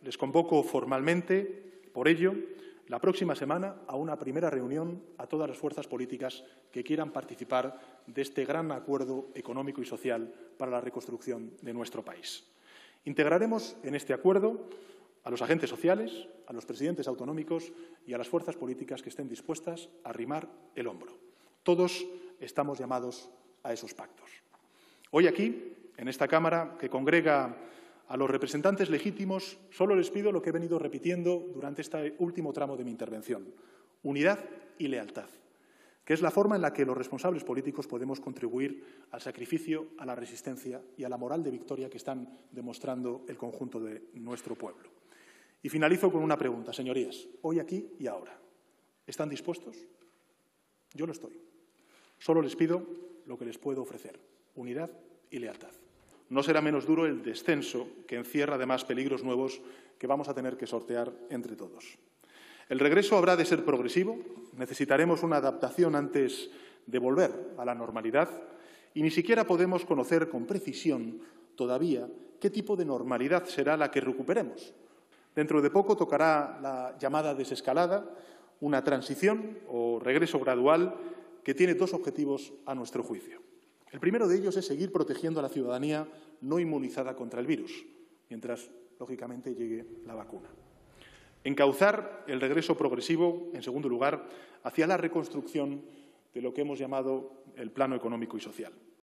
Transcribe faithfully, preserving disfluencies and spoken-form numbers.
les convoco formalmente, por ello, la próxima semana a una primera reunión a todas las fuerzas políticas que quieran participar de este gran acuerdo económico y social para la reconstrucción de nuestro país. Integraremos en este acuerdo a los agentes sociales, a los presidentes autonómicos y a las fuerzas políticas que estén dispuestas a arrimar el hombro. Todos estamos llamados a esos pactos. Hoy aquí, en esta Cámara, que congrega a los representantes legítimos, solo les pido lo que he venido repitiendo durante este último tramo de mi intervención: unidad y lealtad, que es la forma en la que los responsables políticos podemos contribuir al sacrificio, a la resistencia y a la moral de victoria que están demostrando el conjunto de nuestro pueblo. Y finalizo con una pregunta, señorías, hoy, aquí y ahora. ¿Están dispuestos? Yo lo estoy. Solo les pido lo que les puedo ofrecer: unidad y lealtad. No será menos duro el descenso, que encierra además peligros nuevos que vamos a tener que sortear entre todos. El regreso habrá de ser progresivo, necesitaremos una adaptación antes de volver a la normalidad y ni siquiera podemos conocer con precisión todavía qué tipo de normalidad será la que recuperemos. Dentro de poco tocará la llamada desescalada, una transición o regreso gradual que tiene dos objetivos a nuestro juicio. El primero de ellos es seguir protegiendo a la ciudadanía no inmunizada contra el virus, mientras, lógicamente, llegue la vacuna. Encauzar el regreso progresivo, en segundo lugar, hacia la reconstrucción de lo que hemos llamado el plano económico y social.